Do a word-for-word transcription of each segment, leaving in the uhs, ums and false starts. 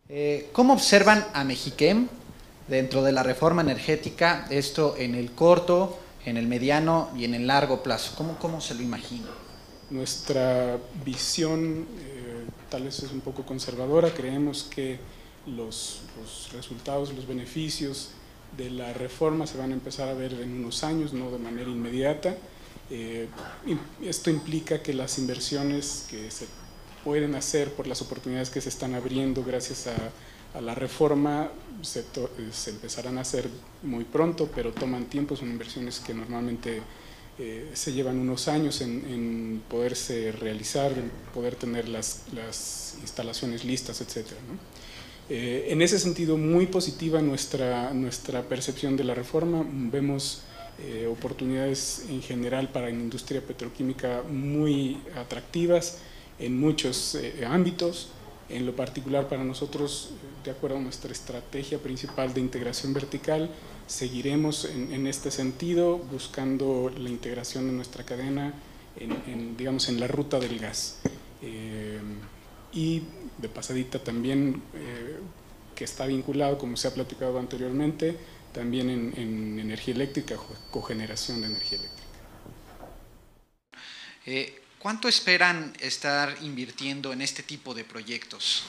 Eh, ¿Cómo observan a Mexiquem dentro de la reforma energética, esto en el corto, en el mediano y en el largo plazo? ¿Cómo, cómo se lo imagina? Nuestra visión eh, tal vez es un poco conservadora. Creemos que los, los resultados, los beneficios de la reforma se van a empezar a ver en unos años, no de manera inmediata. Eh, esto implica que las inversiones que se pueden hacer por las oportunidades que se están abriendo gracias a, a la reforma se, to, se empezarán a hacer muy pronto, pero toman tiempo. Son inversiones que normalmente eh, se llevan unos años en, en poderse realizar, en poder tener las, las instalaciones listas, etcétera, ¿no? Eh, en ese sentido, muy positiva nuestra, nuestra percepción de la reforma. Vemos eh, oportunidades en general para la industria petroquímica muy atractivas en muchos eh, ámbitos. En lo particular para nosotros, de acuerdo a nuestra estrategia principal de integración vertical, seguiremos en, en este sentido, buscando la integración de nuestra cadena en, en, digamos, en la ruta del gas. Eh, y de pasadita también, eh, que está vinculado, como se ha platicado anteriormente, también en, en energía eléctrica, cogeneración de energía eléctrica. Eh, ¿Cuánto esperan estar invirtiendo en este tipo de proyectos?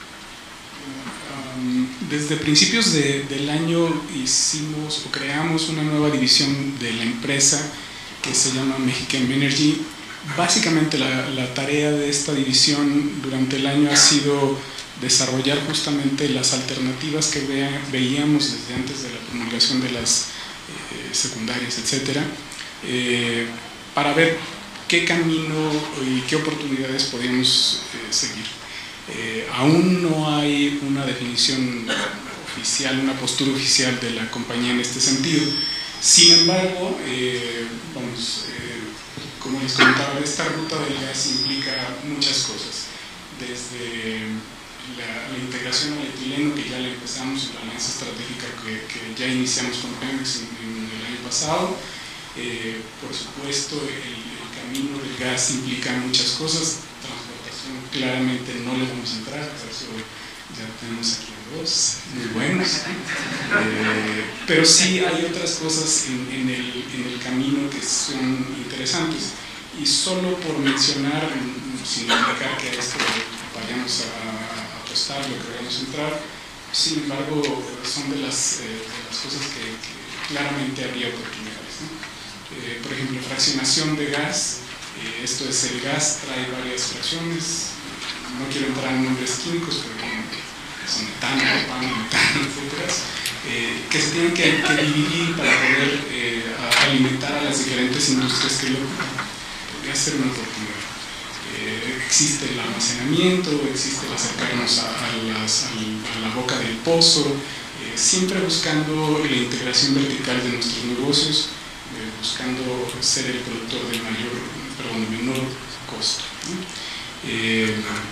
Um, desde principios de, del año hicimos o creamos una nueva división de la empresa que se llama Mexiquem Energy. Básicamente la, la tarea de esta división durante el año ha sido desarrollar justamente las alternativas que vea, veíamos desde antes de la promulgación de las eh, secundarias, etcétera, eh, para ver qué camino y qué oportunidades podíamos eh, seguir. Eh, aún no hay una definición oficial, una postura oficial de la compañía en este sentido. Sin embargo, eh, vamos, eh, como les comentaba, esta ruta del gas implica muchas cosas, desde la, la integración al etileno, que ya la empezamos, la alianza estratégica que, que ya iniciamos con Pemex en, en el año pasado. Eh, por supuesto, el, el camino del gas implica muchas cosas. Transportación claramente no le vamos a entrar, por eso ya tenemos aquí a dos muy buenos, eh, pero sí hay otras cosas en, en, el, en el camino que son interesantes, y solo por mencionar, sin indicar que a esto vayamos a, a apostar, lo que vayamos a entrar, sin embargo son de las, eh, de las cosas que, que claramente habría oportunidades, ¿no? Eh, por ejemplo, fraccionación de gas. Eh, esto es, el gas trae varias fracciones, no quiero entrar en nombres químicos, pero bueno, son metano, propano, metano, etcétera, eh, que se tienen que, que dividir para poder eh, alimentar a las diferentes industrias que lo ocupan. Podría ser una oportunidad. Eh, existe el almacenamiento, existe el acercarnos a, a, las, a, a la boca del pozo, eh, siempre buscando la integración vertical de nuestros negocios, eh, buscando ser el productor de mayor, perdón, de menor costo, ¿no? Eh,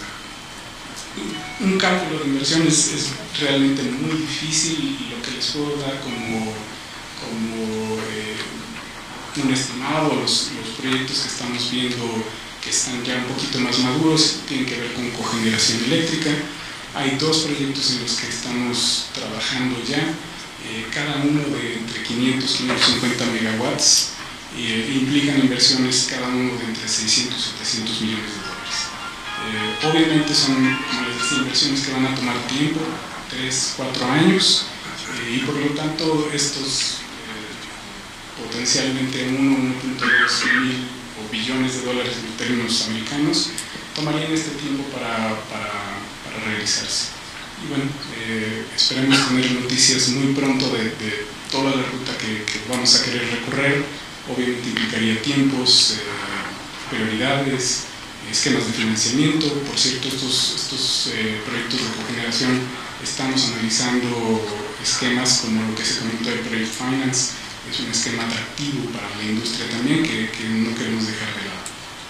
un cálculo de inversión es, es realmente muy difícil, y lo que les puedo dar como, como eh, un estimado, los, los proyectos que estamos viendo que están ya un poquito más maduros tienen que ver con cogeneración eléctrica. Hay dos proyectos en los que estamos trabajando ya, eh, cada uno de entre quinientos y quinientos cincuenta megawatts, eh, implican inversiones cada uno de entre seiscientos y setecientos millones de dólares. Eh, obviamente son, como les decía, inversiones que van a tomar tiempo, tres, cuatro años, eh, y por lo tanto estos eh, potencialmente uno, uno punto dos mil o billones de dólares en términos americanos tomarían este tiempo para, para, para realizarse. Y bueno, eh, esperemos tener noticias muy pronto de, de toda la ruta que, que vamos a querer recorrer. Obviamente implicaría tiempos, eh, prioridades, esquemas de financiamiento. Por cierto, estos, estos eh, proyectos de cogeneración estamos analizando esquemas como lo que se comentó del Project Finance. Es un esquema atractivo para la industria también, que, que no queremos dejar de lado.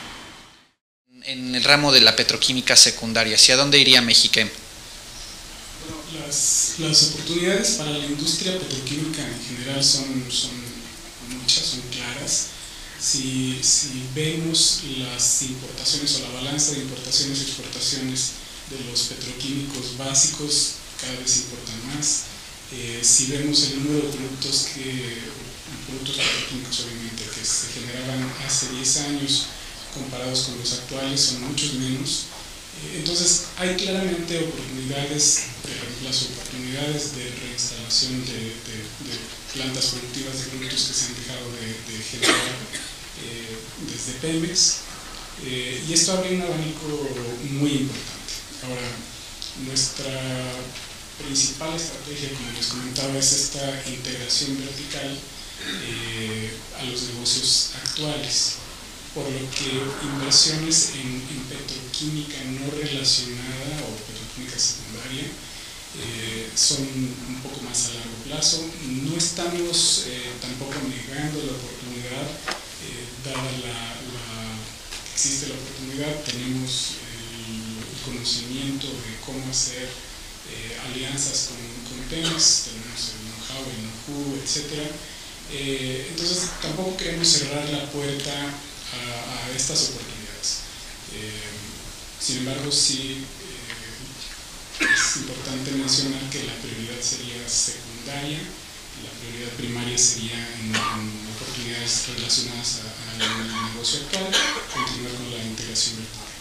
En el ramo de la petroquímica secundaria, ¿hacia dónde iría Mexiquem? Bueno, las, las oportunidades para la industria petroquímica en general son, son muchas, son claras. Si, si vemos las importaciones o la balanza de importaciones y exportaciones de los petroquímicos básicos cada vez importan más. Eh, si vemos el número de productos, que, productos petroquímicos obviamente que se generaban hace diez años comparados con los actuales, son muchos menos. Eh, entonces hay claramente oportunidades de reemplazo, oportunidades de reinstalación de, de, de plantas productivas de productos que se han dejado de, de generar eh, desde Pemex. Eh, y esto abre un abanico muy importante. Ahora, nuestra principal estrategia, como les comentaba, es esta integración vertical eh, a los negocios actuales, por lo que inversiones en, en petroquímica no relacionada o petroquímica secundaria eh, son un poco más a largo plazo. No estamos eh, tampoco negando la oportunidad, eh, dada la, la existe la oportunidad, tenemos el, el conocimiento de cómo hacer eh, alianzas con, con Pemex, tenemos el know-how, el know-how, etcétera. Eh, entonces tampoco queremos cerrar la puerta a, a estas oportunidades. Eh, sin embargo, sí eh, es importante mencionar que la prioridad sería secundaria, la prioridad primaria sería en, en oportunidades relacionadas al negocio actual, continuar con la integración vertical.